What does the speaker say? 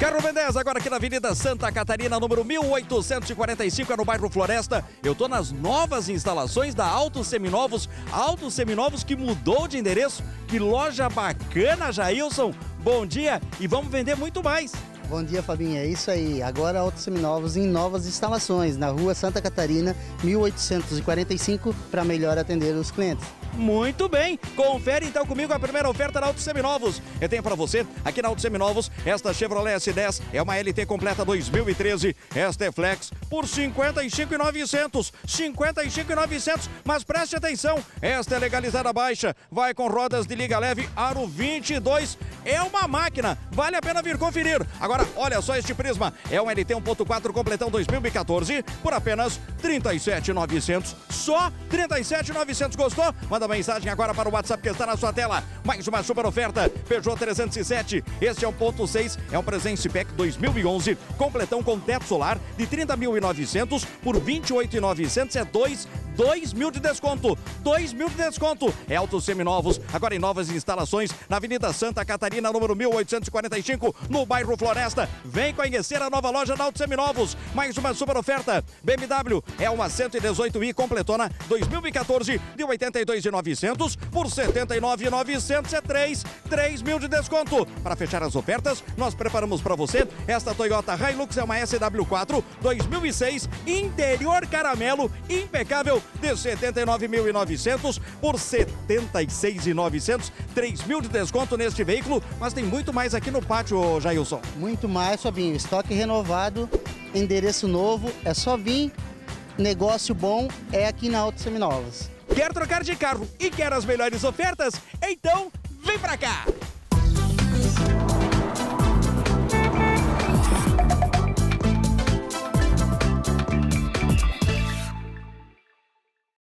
Carro B10, agora aqui na Avenida Santa Catarina, número 1845, é no bairro Floresta. Eu tô nas novas instalações da Autos Seminovos. Autos Seminovos que mudou de endereço. Que loja bacana, Jailson. Bom dia e vamos vender muito mais. Bom dia, Fabinho. É isso aí. Agora Autos Seminovos em novas instalações, na rua Santa Catarina, 1845, para melhor atender os clientes. Muito bem, confere então comigo a primeira oferta da Autos Seminovos. Eu tenho para você, aqui na Autos Seminovos, esta Chevrolet S10 é uma LT completa 2013, esta é Flex por 55.900, 55.900, mas preste atenção, esta é legalizada baixa, vai com rodas de liga leve aro 22, é uma máquina, vale a pena vir conferir. Agora, olha só este Prisma, é um LT 1.4 completão 2014 por apenas 37.900, só 37.900, gostou? Manda mensagem agora para o WhatsApp que está na sua tela. Mais uma super oferta. Peugeot 307. Este é 1.6. É um Presence Pack 2011. Completão com teto solar de 30.900 por 28.900. É 2 mil de desconto. 2 mil de desconto. É Autos Seminovos. Agora em novas instalações na Avenida Santa Catarina, número 1845, no bairro Floresta. Vem conhecer a nova loja da Autos Seminovos. Mais uma super oferta. BMW é uma 118i completona 2014 de 82.900 por 79.900. É 3 mil de desconto. Para fechar as ofertas, nós preparamos para você esta Toyota Hilux, é uma SW4 2006, interior caramelo, impecável, de 79.900 por 76.900. 3 mil de desconto neste veículo, mas tem muito mais aqui no pátio, Jailson. Muito mais, Fabinho. Estoque renovado, endereço novo, é só vir. Negócio bom é aqui na Autos Seminovos. Quer trocar de carro e quer as melhores ofertas? Então, vem pra cá!